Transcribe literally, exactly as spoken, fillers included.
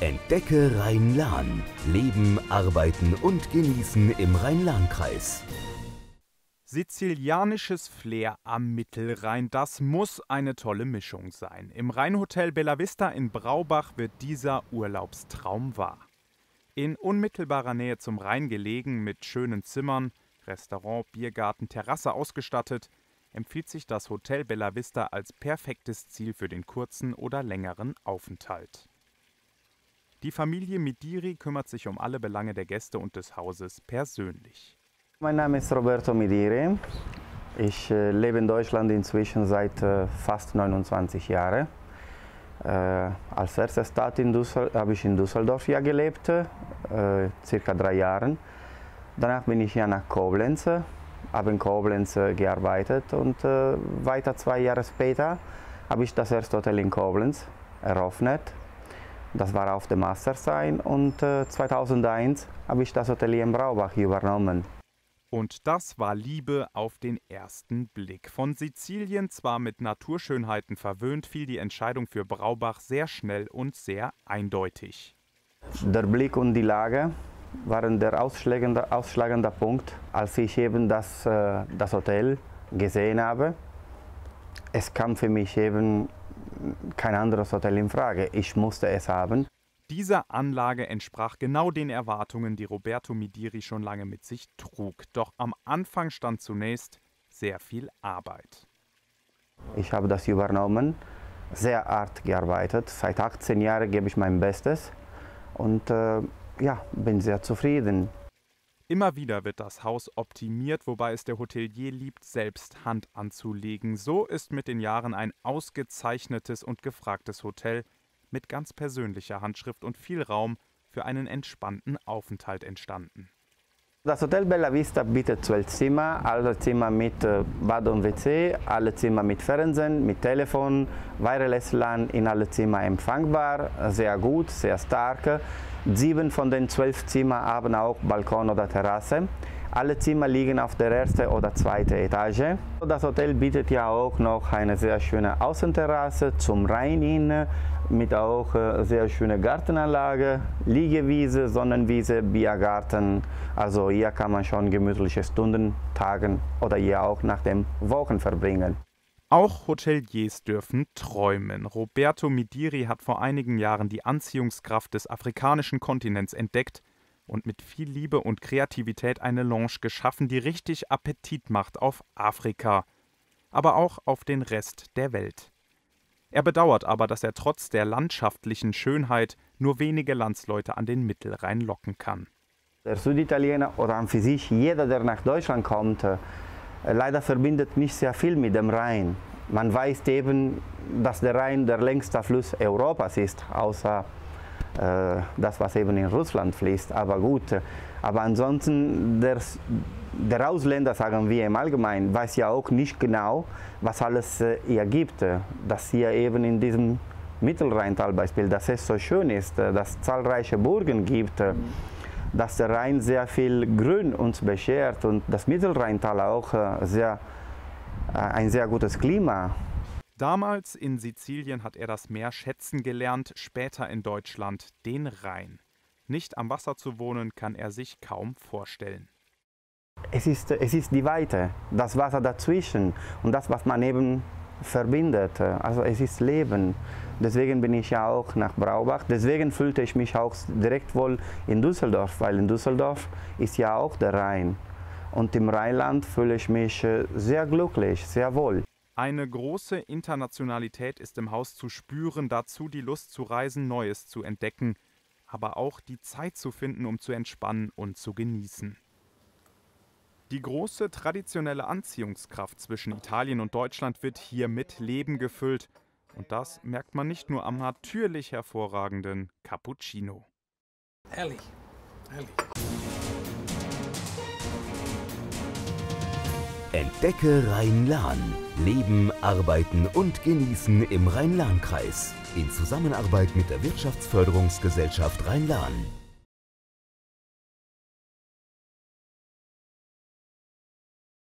Entdecke Rhein-Lahn. Leben, arbeiten und genießen im Rhein-Lahn-Kreis. Sizilianisches Flair am Mittelrhein, das muss eine tolle Mischung sein. Im Rheinhotel Bella Vista in Braubach wird dieser Urlaubstraum wahr. In unmittelbarer Nähe zum Rhein gelegen, mit schönen Zimmern, Restaurant, Biergarten, Terrasse ausgestattet, empfiehlt sich das Hotel Bella Vista als perfektes Ziel für den kurzen oder längeren Aufenthalt. Die Familie Midiri kümmert sich um alle Belange der Gäste und des Hauses persönlich. Mein Name ist Roberto Midiri. Ich äh, lebe in Deutschland inzwischen seit äh, fast neunundzwanzig Jahren. Äh, als erste Stadt in Düssel habe ich in Düsseldorf ja gelebt, äh, circa drei Jahre. Danach bin ich ja nach Koblenz, habe in Koblenz äh, gearbeitet und äh, weiter zwei Jahre später habe ich das erste Hotel in Koblenz eröffnet. Das war auf dem Masterstein und äh, zweitausendeins habe ich das Hotel in Braubach übernommen. Und das war Liebe auf den ersten Blick. Von Sizilien zwar mit Naturschönheiten verwöhnt, fiel die Entscheidung für Braubach sehr schnell und sehr eindeutig. Der Blick und die Lage waren der ausschlagende, ausschlagende Punkt, als ich eben das, äh, das Hotel gesehen habe. Es kam für mich eben kein anderes Hotel in Frage. Ich musste es haben. Diese Anlage entsprach genau den Erwartungen, die Roberto Midiri schon lange mit sich trug. Doch am Anfang stand zunächst sehr viel Arbeit. Ich habe das übernommen, sehr hart gearbeitet. Seit achtzehn Jahren gebe ich mein Bestes und äh, ja, bin sehr zufrieden. Immer wieder wird das Haus optimiert, wobei es der Hotelier liebt, selbst Hand anzulegen. So ist mit den Jahren ein ausgezeichnetes und gefragtes Hotel mit ganz persönlicher Handschrift und viel Raum für einen entspannten Aufenthalt entstanden. Das Hotel Bella Vista bietet zwölf Zimmer, alle Zimmer mit Bad und W C, alle Zimmer mit Fernsehen, mit Telefon, Wireless LAN in alle Zimmer empfangbar, sehr gut, sehr stark. Sieben von den zwölf Zimmern haben auch Balkon oder Terrasse. Alle Zimmer liegen auf der ersten oder zweiten Etage. Das Hotel bietet ja auch noch eine sehr schöne Außenterrasse zum Rhein hin, mit auch sehr schöner Gartenanlage, Liegewiese, Sonnenwiese, Biergarten. Also hier kann man schon gemütliche Stunden, Tagen oder hier auch nach den Wochen verbringen. Auch Hoteliers dürfen träumen. Roberto Midiri hat vor einigen Jahren die Anziehungskraft des afrikanischen Kontinents entdeckt und mit viel Liebe und Kreativität eine Lounge geschaffen, die richtig Appetit macht auf Afrika, aber auch auf den Rest der Welt. Er bedauert aber, dass er trotz der landschaftlichen Schönheit nur wenige Landsleute an den Mittelrhein locken kann. Der Süditaliener oder an für sich jeder, der nach Deutschland kommt, leider verbindet nicht sehr viel mit dem Rhein. Man weiß eben, dass der Rhein der längste Fluss Europas ist, außer äh, das, was eben in Russland fließt. Aber gut, aber ansonsten, der, der Ausländer, sagen wir im Allgemeinen, weiß ja auch nicht genau, was alles äh, hier gibt. Dass hier eben in diesem Mittelrheintal beispielsweise, dass es so schön ist, dass es zahlreiche Burgen gibt. Mhm. Dass der Rhein sehr viel Grün uns beschert und das Mittelrheintal auch sehr, ein sehr gutes Klima. Damals in Sizilien hat er das Meer schätzen gelernt, später in Deutschland den Rhein. Nicht am Wasser zu wohnen, kann er sich kaum vorstellen. Es ist, es ist die Weite, das Wasser dazwischen und das, was man eben verbindet. Also es ist Leben. Deswegen bin ich ja auch nach Braubach. Deswegen fühlte ich mich auch direkt wohl in Düsseldorf, weil in Düsseldorf ist ja auch der Rhein. Und im Rheinland fühle ich mich sehr glücklich, sehr wohl. Eine große Internationalität ist im Haus zu spüren, dazu die Lust zu reisen, Neues zu entdecken, aber auch die Zeit zu finden, um zu entspannen und zu genießen. Die große traditionelle Anziehungskraft zwischen Italien und Deutschland wird hier mit Leben gefüllt. Und das merkt man nicht nur am natürlich hervorragenden Cappuccino. Herrlich, herrlich. Entdecke Rhein-Lahn. Leben, arbeiten und genießen im Rhein-Lahn-Kreis. In Zusammenarbeit mit der Wirtschaftsförderungsgesellschaft Rhein-Lahn.